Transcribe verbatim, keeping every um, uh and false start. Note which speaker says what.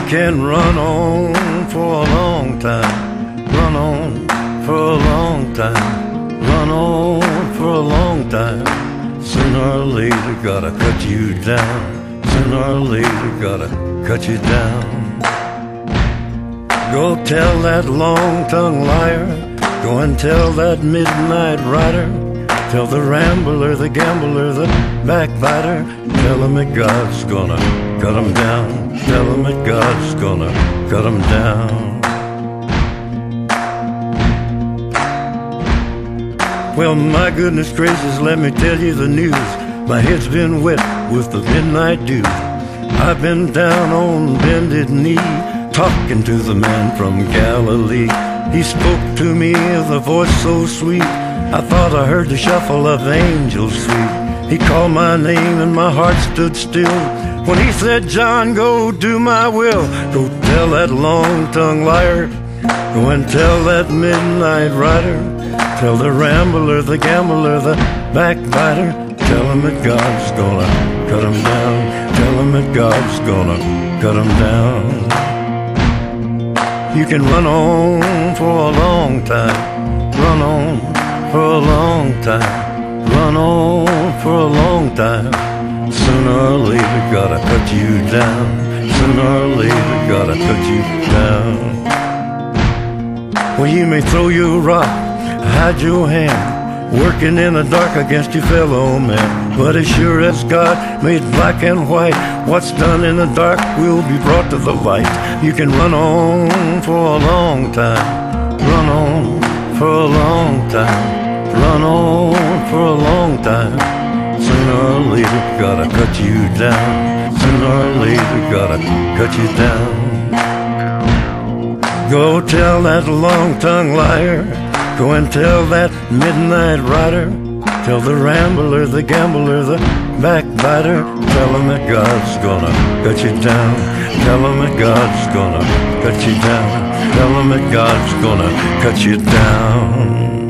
Speaker 1: can run on for a long time, run on for a long time, run on for a long time. Sooner or later gotta cut you down, sooner or later gotta cut you down. Go tell that long-tongued liar, go and tell that midnight rider, tell the rambler, the gambler, the backbiter, tell him that God's gonna cut him down, tell him that God's gonna cut him down. Well, my goodness gracious, let me tell you the news. My head's been wet with the midnight dew. I've been down on bended knee, talking to the man from Galilee. He spoke to me with a voice so sweet, I thought I heard the shuffle of angels sweet. He called my name and my heart stood still when he said, John, go do my will. Go tell that long-tongued liar, go and tell that midnight rider, tell the rambler, the gambler, the backbiter, tell him that God's gonna cut him down, tell him that God's gonna cut him down. You can run on for a long time, run on for a long time, run on for a long time. Sooner or later gotta cut you down, sooner or later gotta cut you down. Well, you may throw your rock, hide your hand, working in the dark against your fellow man, but as sure as God made black and white, what's done in the dark will be brought to the light. You can run on for a long time, run on for a long time, run on for a long time. Sooner or later gotta cut you down, sooner or later gotta cut you down. Go tell that long-tongued liar, go and tell that midnight rider, tell the rambler, the gambler, the backbiter, tell him that God's gonna cut you down, tell him that God's gonna cut you down, tell him that God's gonna cut you down.